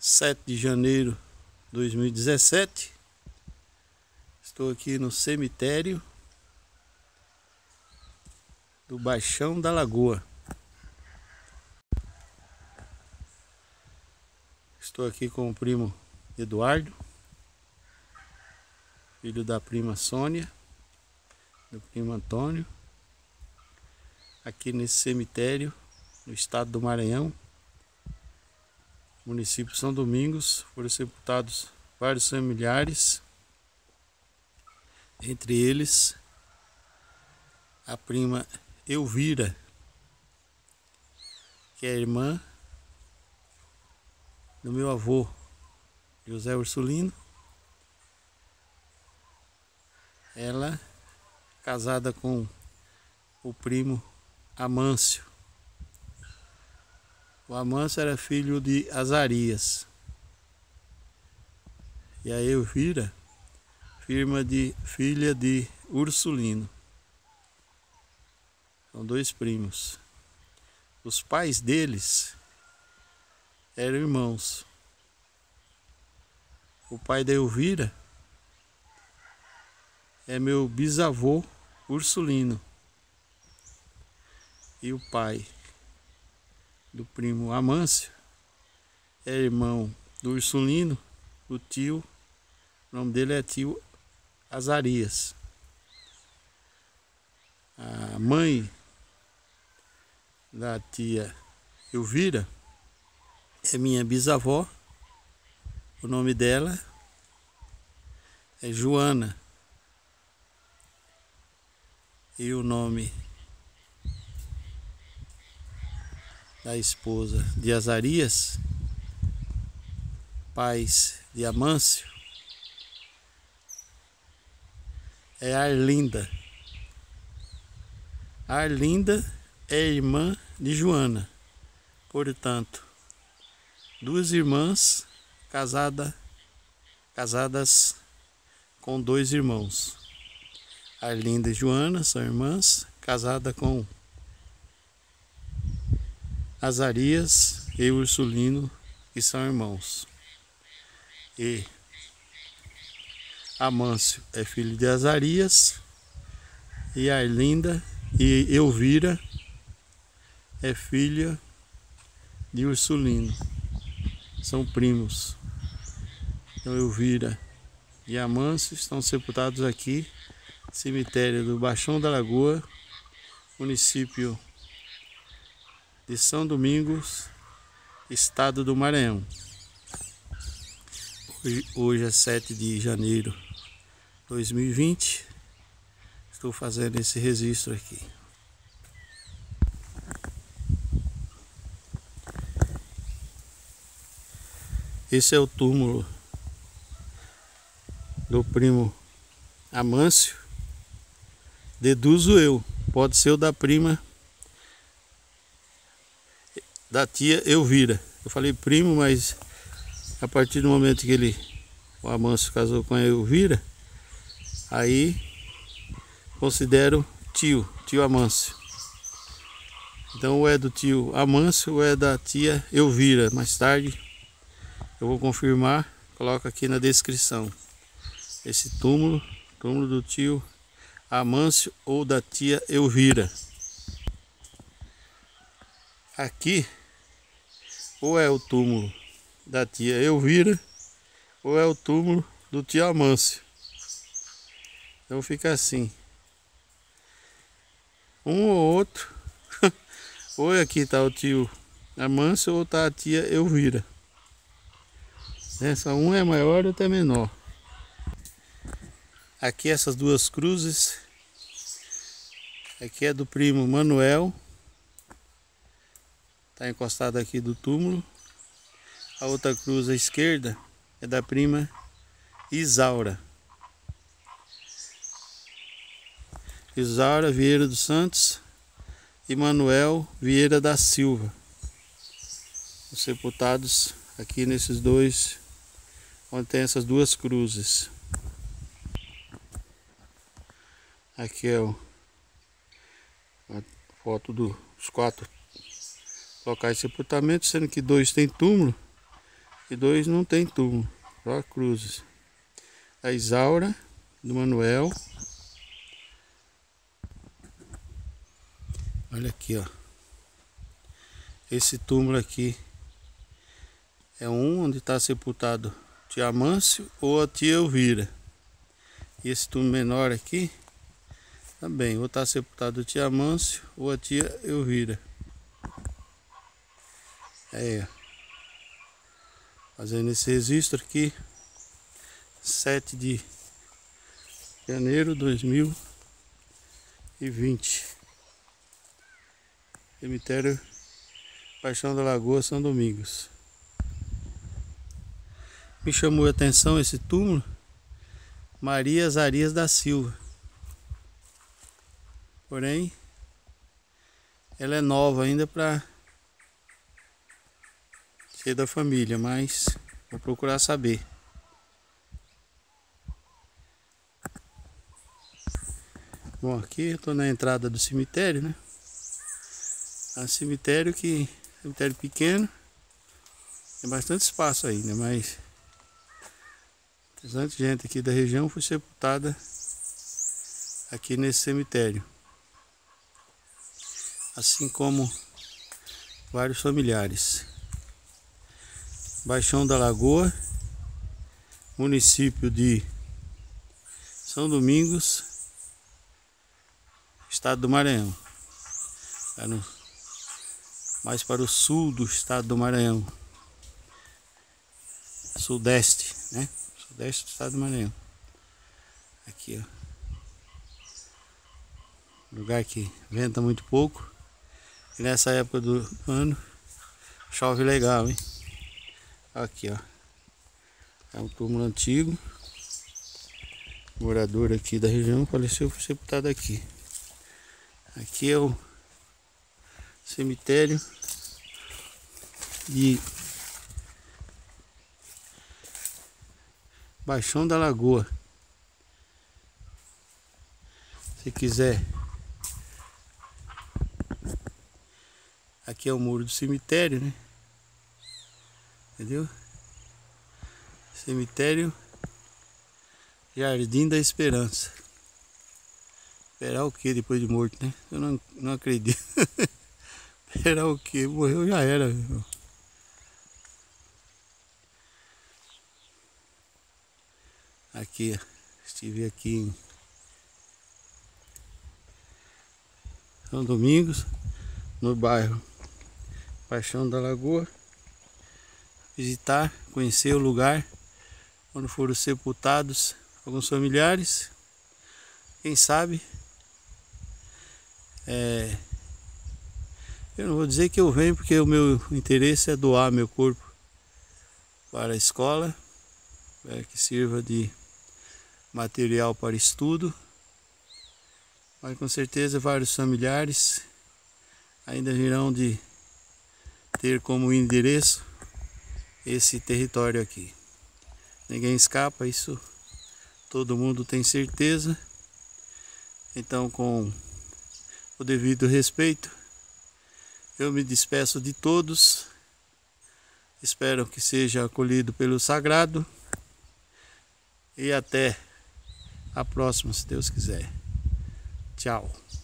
7 de janeiro de 2017. Estou aqui no cemitério do Baixão da Lagoa. Estou aqui com o primo Eduardo, filho da prima Sônia, do primo Antônio, aqui nesse cemitério no estado do Maranhão, município de São Domingos. Foram sepultados vários familiares, entre eles a prima Elvira, que é irmã do meu avô José Ursulino. Ela casada com o primo Amâncio. O Amâncio era filho de Azarias. E a Elvira, filha de Ursulino. São dois primos. Os pais deles eram irmãos. O pai da Elvira é meu bisavô Ursulino. E o pai do primo Amâncio é irmão do Ursulino, o tio, o nome dele é tio Azarias. A mãe da tia Elvira é minha bisavó. O nome dela é Joana. E o nome da esposa de Azarias, pais de Amâncio, é Arlinda. Arlinda é irmã de Joana. Portanto, duas irmãs casadas com dois irmãos. Arlinda e Joana são irmãs, casadas com Azarias e Ursulino, que são irmãos. E Amâncio é filho de Azarias, e Arlinda e Elvira é filha de Ursulino. São primos. Então Elvira e Amâncio estão sepultados aqui, cemitério do Baixão da Lagoa, município de São Domingos, estado do Maranhão. Hoje é 7 de janeiro de 2020. Estou fazendo esse registro aqui. Esse é o túmulo do primo Amâncio. Deduzo eu, pode ser o da prima da tia Elvira. Eu falei primo, mas a partir do momento que o Amâncio casou com a Elvira, aí considero tio Amâncio. Então ou é do tio Amâncio ou é da tia Elvira. Mais tarde eu vou confirmar, coloco aqui na descrição. Esse túmulo do tio Amâncio ou da tia Elvira. Aqui ou é o túmulo da tia Elvira ou é o túmulo do tio Amâncio. Então fica assim. Um ou outro. Ou aqui está o tio Amâncio ou está a tia Elvira. Essa um é maior e outra é menor. Aqui essas duas cruzes. Aqui é do primo Manuel. Está encostado aqui do túmulo. A outra cruz à esquerda é da prima Isaura. Isaura Vieira dos Santos e Manuel Vieira da Silva. Os sepultados aqui nesses dois, onde tem essas duas cruzes. Aqui é a foto dos 4 locais de sepultamento, sendo que 2 tem túmulo e 2 não tem túmulo, só cruzes. A Isaura, do Manuel. Olha aqui, ó. Esse túmulo aqui é onde está sepultado o tio Amâncio ou a tia Elvira. E esse túmulo menor aqui também, ou está sepultado o tio Amâncio ou a tia Elvira. Aí, ó. Fazendo esse registro aqui, 7 de janeiro de 2020. Cemitério Paixão da Lagoa, São Domingos. Me chamou a atenção esse túmulo, Maria Zarias da Silva. Porém, ela é nova ainda para ser da família, mas vou procurar saber. Bom, aqui eu estou na entrada do cemitério, né? É um cemitério pequeno, tem bastante espaço ainda, mas bastante gente aqui da região foi sepultada aqui nesse cemitério, assim como vários familiares. Baixão da Lagoa, município de São Domingos, estado do Maranhão. Mais para o sul do estado do Maranhão, sudeste, né? Sudeste do estado do Maranhão. Aqui, ó, lugar que venta muito pouco e nessa época do ano chove legal, hein? Aqui, ó, é um túmulo antigo, morador aqui da região faleceu, foi sepultado aqui. Aqui é o cemitério de Baixão da Lagoa. Se quiser, aqui é o muro do cemitério, né? Entendeu? Cemitério Jardim da Esperança. Esperar o que depois de morto, né? Eu não acredito. Esperar o que? Morreu já era. Aqui, estive aqui em São Domingos, no bairro Paixão da Lagoa. Visitar, conhecer o lugar onde foram sepultados alguns familiares. Quem sabe, eu não vou dizer que eu venho, porque o meu interesse é doar meu corpo para a escola, para que sirva de material para estudo, mas com certeza vários familiares ainda virão de ter como endereço esse território aqui. Ninguém escapa, isso todo mundo tem certeza. Então, com o devido respeito, eu me despeço de todos. Espero que seja acolhido pelo sagrado. E até a próxima, se Deus quiser. Tchau.